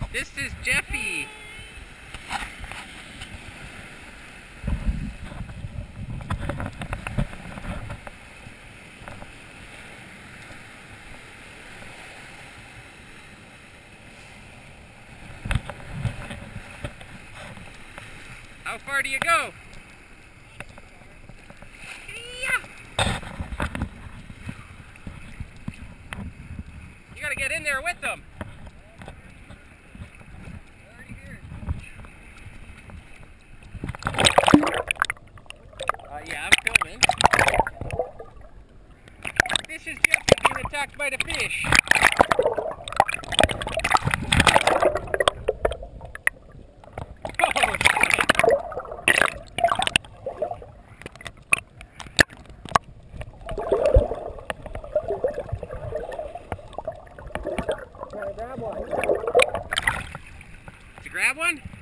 This is Jeffy. How far do you go? You gotta get in there with them. Yeah, I'm filming. This is Jeffy being attacked by the fish. Oh, shit. Trying to grab one. Did you grab one?